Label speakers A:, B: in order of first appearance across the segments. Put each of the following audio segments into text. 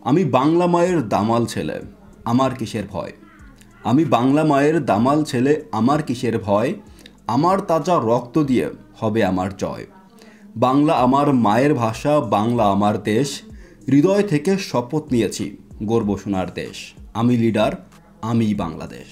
A: আমি বাংলা মায়ের দামাল ছেলে, আমার কিসের ভয়। আমি বাংলা মায়ের দামাল ছেলে, আমার কিসের ভয়। আমার তাজা রক্ত দিয়ে হবে আমার জয়। বাংলা আমার মায়ের ভাষা, বাংলা আমার দেশ। হৃদয় থেকে শপথ নিয়েছি গর্ব সোনার দেশ। আমি লিডার, আমিই বাংলাদেশ।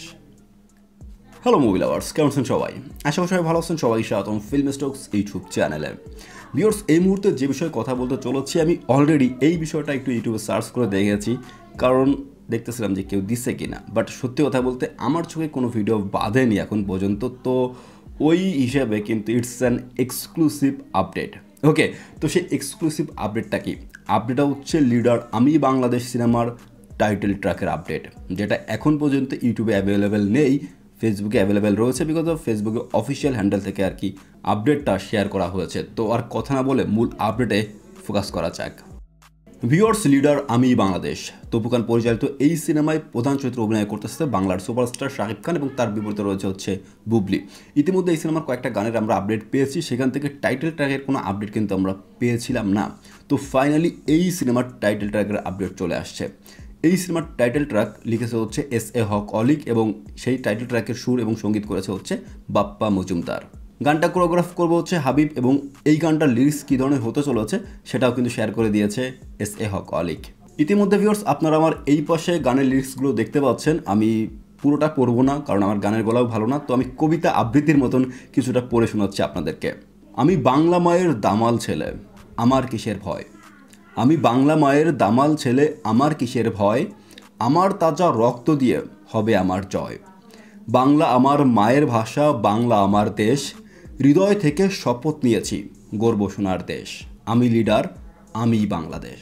A: হ্যালো মুভি লাভার্স, কেমন আছেন সবাই? আশা করি সবাই ভালো আছেন। সবাই স্বাগতম ফিল্ম স্টকস ইউটিউব চ্যানেলে। ভিউয়ার্স, এই মুহূর্তে যে বিষয়ে কথা বলতে চলেছি, আমি অলরেডি এই বিষয়টা একটু ইউটিউবে সার্চ করে দেখেছি, কারণ দেখতেছিলাম যে কেউ দিচ্ছে কিনা। বাট সত্যি কথা বলতে আমার চোখে কোনো ভিডিও বাঁধেনি এখন পর্যন্ত, তো ওই হিসাবে কিন্তু it's an exclusive update. Okay, তো সেই এক্সক্লুসিভ আপডেটটা কি? আপডেটটা হচ্ছে লিডার আমি বাংলাদেশ সিনেমার টাইটেল ট্র্যাকের আপডেট, যেটা এখন পর্যন্ত ইউটিউবে অ্যাভেলেবেল নেই, ফেসবুকে অ্যাভেলেবেল রয়েছে বিকজ অফ ফেসবুকে অফিসিয়াল হ্যান্ডেল থেকে আর কি আপডেটটা শেয়ার করা হয়েছে। তো আর কথা না বলে মূল আপডেটে ফোকাস করা যাক। ভিউয়ার্স, লিডার আমি বাংলাদেশ তপু খান পরিচালিত এই সিনেমায় প্রধান চরিত্রে অভিনয় করতেছে বাংলার সুপারস্টার শাকিব খান, এবং তার বিপরীতে রয়েছে হচ্ছে বুবলি। ইতিমধ্যে এই সিনেমার কয়েকটা গানের আমরা আপডেট পেয়েছি, সেখান থেকে টাইটেল ট্র্যাকের কোনো আপডেট কিন্তু আমরা পেয়েছিলাম না। তো ফাইনালি এই সিনেমার টাইটেল ট্র্যাকের আপডেট চলে আসছে। এই সিনেমার টাইটেল ট্র্যাক লিখেছে হচ্ছে এস.এ. হক অলিক, এবং সেই টাইটেল ট্র্যাকের সুর এবং সঙ্গীত করেছে হচ্ছে বাপ্পা মজুমদার। গানটা কোরিওগ্রাফ করবো হচ্ছে হাবিব, এবং এই গানটার লিরিক্স কী ধরনের হতে চলেছে সেটাও কিন্তু শেয়ার করে দিয়েছে এস.এ. হক অলিক। ইতিমধ্যে ভিউয়ার্স, আপনারা আমার এই পাশে গানের লিরিক্সগুলো দেখতে পাচ্ছেন। আমি পুরোটা পড়বো না, কারণ আমার গানের গলাও ভালো না, তো আমি কবিতা আবৃত্তির মতন কিছুটা পড়ে শোনাচ্ছি আপনাদেরকে। আমি বাংলা মায়ের দামাল ছেলে, আমার কিসের ভয়। আমি বাংলা মায়ের দামাল ছেলে, আমার কিসের ভয়। আমার তাজা রক্ত দিয়ে হবে আমার জয়। বাংলা আমার মায়ের ভাষা, বাংলা আমার দেশ। হৃদয় থেকে শপথ নিয়েছি গর্ব সোনার দেশ। আমি লিডার, আমিই বাংলাদেশ।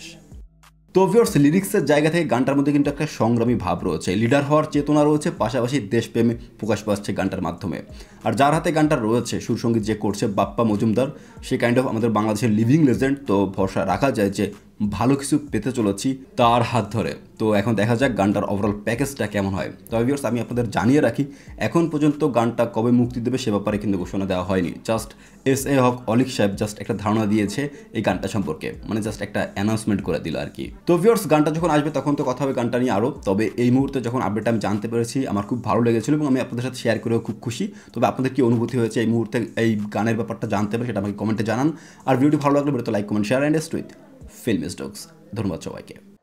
A: তো ভিউয়ার্স, লিরিক্সের জায়গা থেকে গানটার মধ্যে কিন্তু একটা সংগ্রামী ভাব রয়েছে, লিডার হওয়ার চেতনা রয়েছে, পাশাপাশি দেশপ্রেমে প্রকাশ পাচ্ছে গানটার মাধ্যমে। আর যার হাতে গানটা রয়েছে, সুরসঙ্গীত যে করছে বাপ্পা মজুমদার, সে কাইন্ড অফ আমাদের বাংলাদেশের লিভিং লেজেন্ড। তো ভরসা রাখা যায় যে ভালো কিছু পেতে চলেছি তার হাত ধরে। তো এখন দেখা যাক গানটার ওভারঅল প্যাকেজটা কেমন হয়। তবে ভিউয়ার্স, আমি আপনাদের জানিয়ে রাখি, এখন পর্যন্ত গানটা কবে মুক্তি দেবে সে ব্যাপারে কিন্তু ঘোষণা দেওয়া হয়নি। Just SA. হক অলিক সাহেব জাস্ট একটা ধারণা দিয়েছে এই গানটা সম্পর্কে, মানে জাস্ট একটা অ্যানাউন্সমেন্ট করে দিল আর কি। তো ভিউয়ার্স, গানটা যখন আসবে তখন তো কথা হবে গানটা নিয়ে আরও। তবে এই মুহূর্তে যখন আপডেটটা আমি জানতে পেরেছি, আমার খুব ভালো লেগেছিল এবং আমি আপনাদের সাথে শেয়ার করেও খুব খুশি। তবে আপনাদের কি অনুভূতি হয়েছে এই মুহূর্তে এই গানের ব্যাপারটা জানতে পারে, সেটা আমাকে কমেন্টে জানান। আর ভিডিওটি ভালো লাগলে ভিডিওতে like, comment, share and stay with film stocks. ধন্যবাদ সবাইকে।